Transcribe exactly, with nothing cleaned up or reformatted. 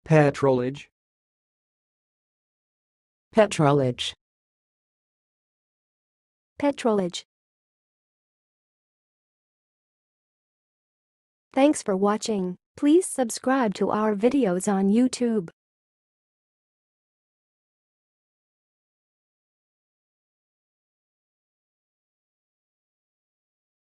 petrolage, petrolage, petrolage. Thanks for watching. Please subscribe to our videos on YouTube.